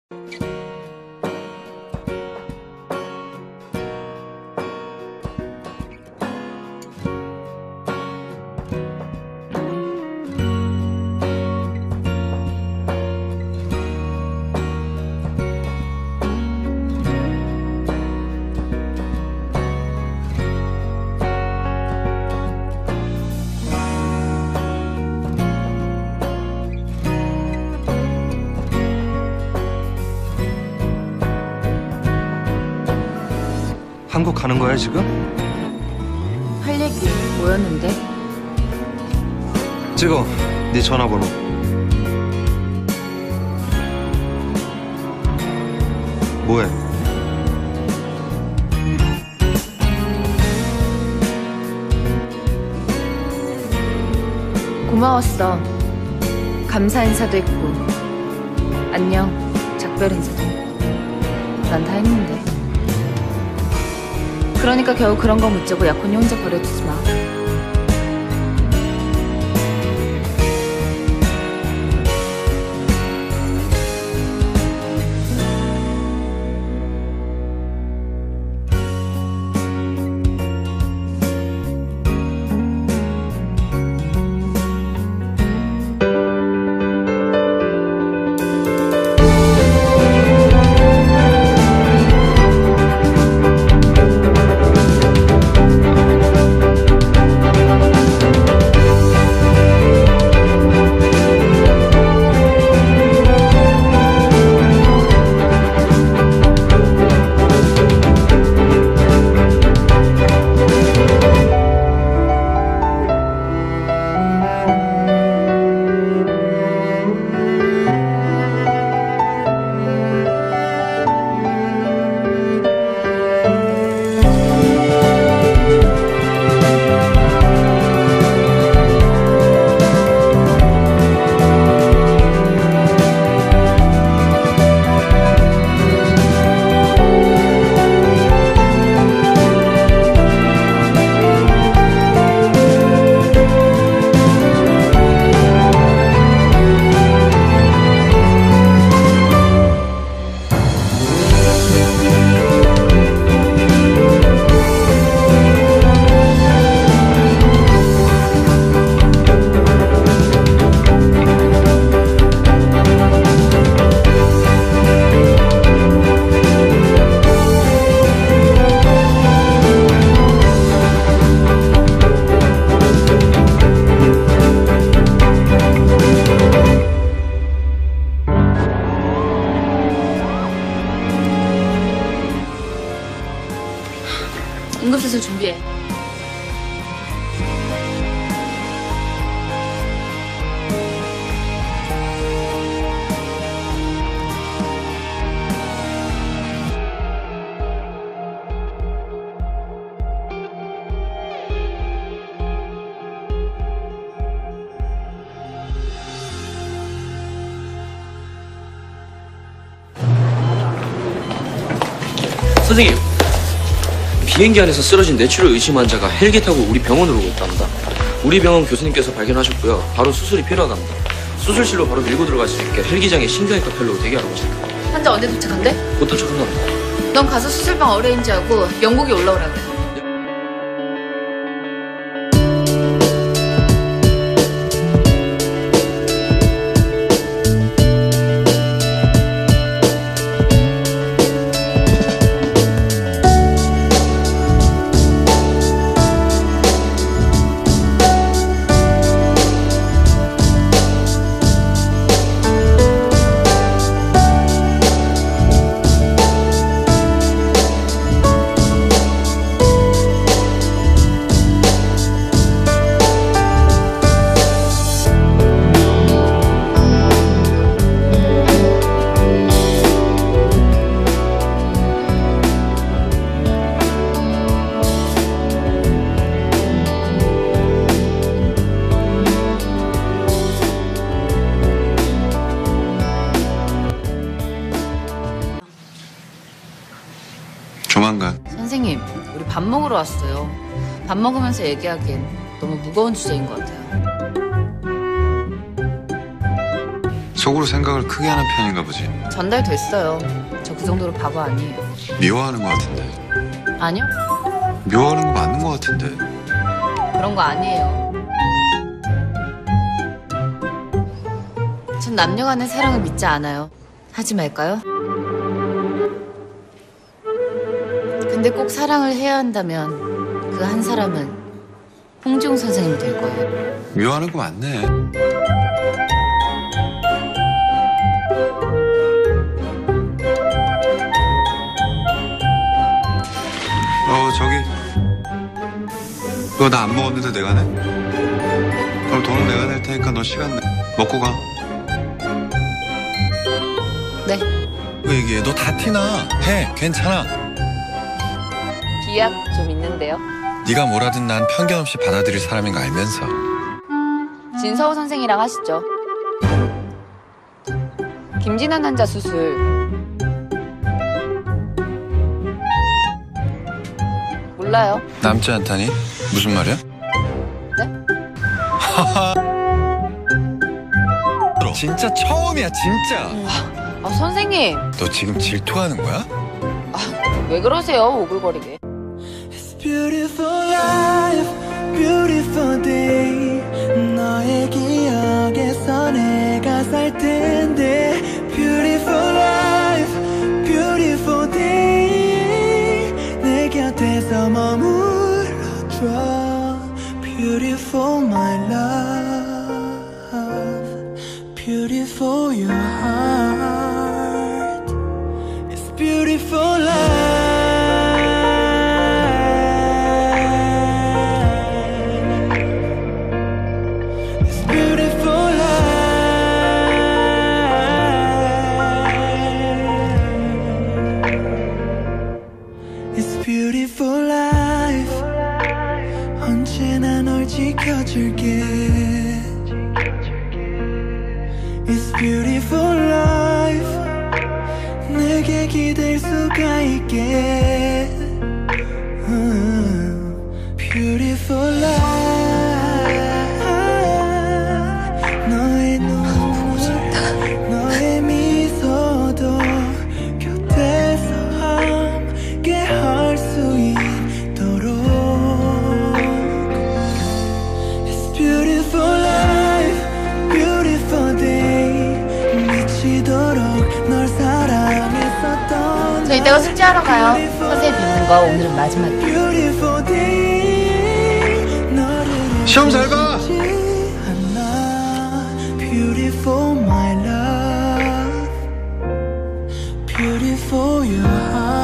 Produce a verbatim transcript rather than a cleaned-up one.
한국 가는 거야 지금? 할 얘기 뭐였는데? 찍어 네 전화번호. 뭐해? 고마웠어. 감사 인사도 했고 안녕 작별 인사도 했고 난 다 했는데. 그러니까 겨우 그런 거 묻자고 약혼이 혼자 버려두지 마. 응급수술 준비해. 선생님, 비행기 안에서 쓰러진 뇌출혈 의심 환자가 헬기 타고 우리 병원으로 오고 있답니다. 우리 병원 교수님께서 발견하셨고요. 바로 수술이 필요하답니다. 수술실로 바로 밀고 들어갈 수 있게 헬기장에 신경외과 펠로우 대기하러 오셨다. 환자 언제 도착한대? 곧 도착한답니다. 넌 가서 수술방 어레인지하고 영국에 올라오라 그래. 조만간. 선생님, 우리 밥 먹으러 왔어요. 밥 먹으면서 얘기하기엔 너무 무거운 주제인 것 같아요. 속으로 생각을 크게 하는 편인가 보지. 전달됐어요. 저 그 정도로 바보 아니에요. 미워하는 것 같은데. 아니요? 미워하는 거 맞는 것 같은데. 그런 거 아니에요. 전 남녀 간의 사랑을 믿지 않아요. 하지 말까요? 근데 꼭 사랑을 해야 한다면 그 한 사람은 홍지웅 선생님이 될 거예요. 미워하는 거 맞네. 어 저기 너 나 안 먹었는데 내가 내? 그럼 돈은 내가 낼 테니까 너 시간 내. 먹고 가. 네. 왜 얘기해? 너 다 티나. 해. 괜찮아. 비약 좀 있는데요. 네가 뭐라든 난 편견 없이 받아들일 사람인 거 알면서. 진서우 선생이랑 하시죠. 김진환 환자 수술. 몰라요. 남지 않다니? 무슨 말이야? 네? 진짜 처음이야, 진짜. 아, 선생님. 너 지금 질투하는 거야? 왜 그러세요, 오글거리게. Beautiful life, beautiful day. 너의 기억에서 내가 살 텐데. Beautiful life, beautiful day. 내 곁에서 머물러줘. Beautiful my love, beautiful your heart. It's beautiful life. Beautiful life 언제나 널 지켜줄게 It's beautiful life 내게 기댈 수가 있게 uh, Beautiful life 너의 눈물 너의 미소도 곁에서 함께 할 수 있도록 It's beautiful life, beautiful day 미치도록 널 사랑했었던 저 이따가 숙제하러 가요. 선생님 뵙는 거 오늘은 마지막이에요. Beautiful day 너를 시험 잘 봐. Beautiful my love Beautiful your heart